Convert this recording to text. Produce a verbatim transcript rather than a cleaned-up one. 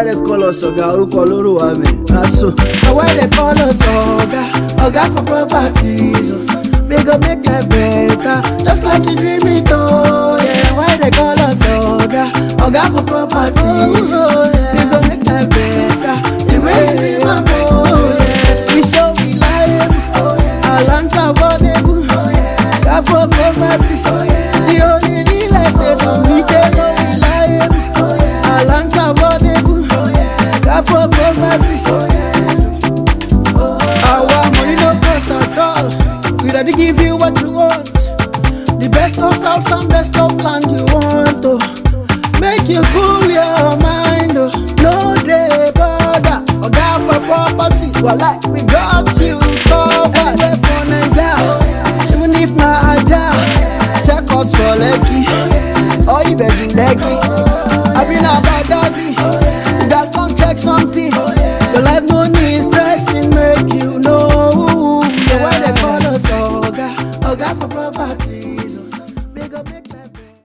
why they call us Oga? Who call Uru Amen? That's so. Now why they call us Oga? Oga for properties. We go make life better, just like you dream it. Oh yeah. Why they call us Oga? Oga for properties. We go make life better, the way you dream it. Oh yeah. We so reliable, our lands are affordable. Got for properties, the only real estate on we can go reliable. Our lands are affordable. Got for properties. Our money no cost at all. We ready give you what you want. The best of house and best of land you want to make you cool your mind. Oh. No day bother. Oga for property. Well, like we got you covered. Anywhere for Nigeria, even if not AJAH. Check us for Lekki or Ibeju Lekki. I've been about doggy.